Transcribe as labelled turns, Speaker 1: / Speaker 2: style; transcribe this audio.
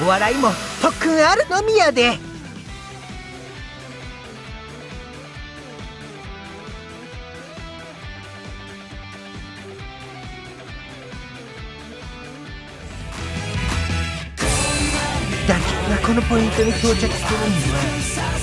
Speaker 1: お笑いも特訓あるのみやで。打球がこのポイントに到着するには